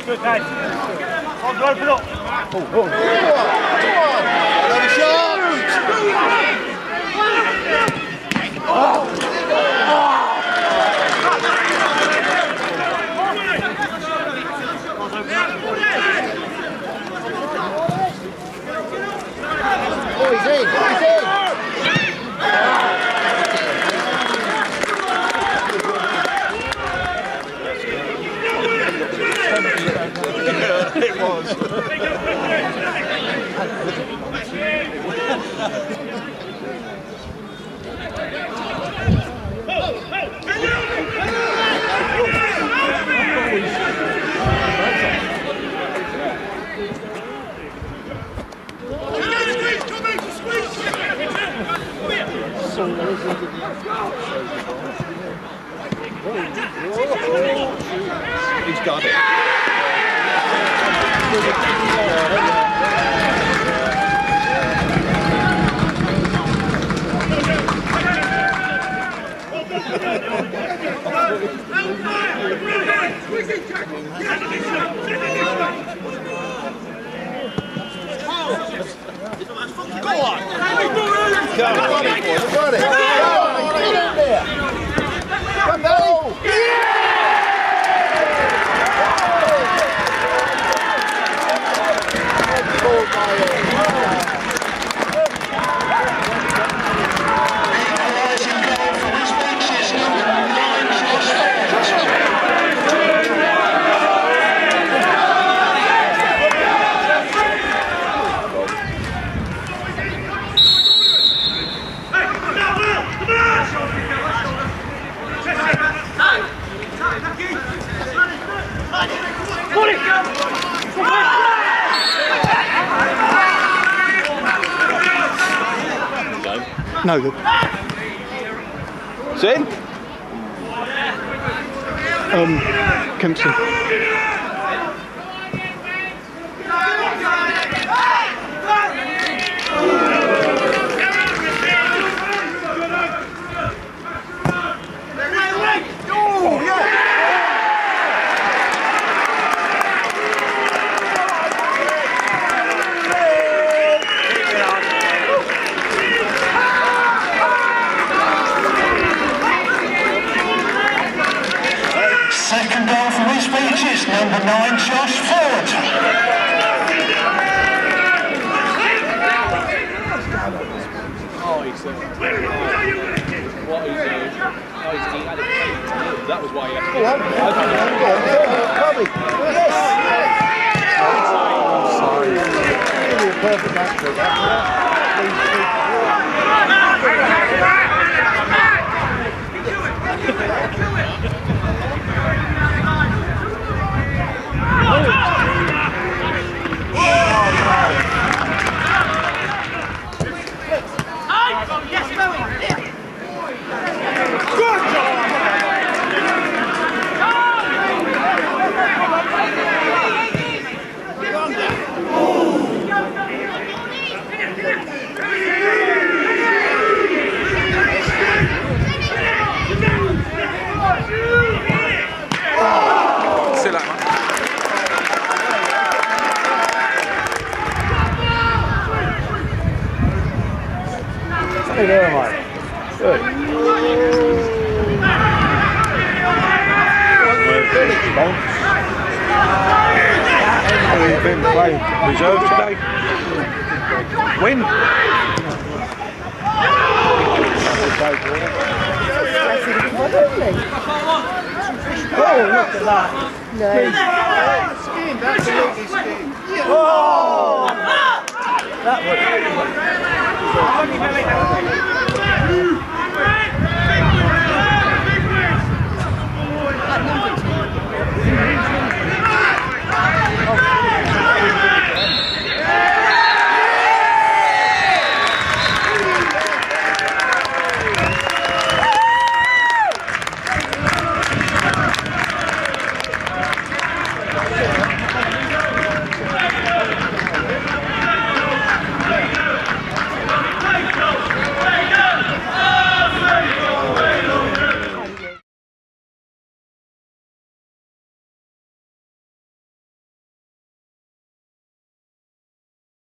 Good, Dad. On, open up. Come on. Another shot. Oh, he's in. It was. He's got it. Go on! No good. It's in? Kempson. Second goal for East Beaches, number 9, Josh Ford. That was why he had to Perfect match for that. Hey there, mate. Good. We've been playing reserve today. Win. Oh, look at that. No. Skinned, absolutely skinned. Oh! That was...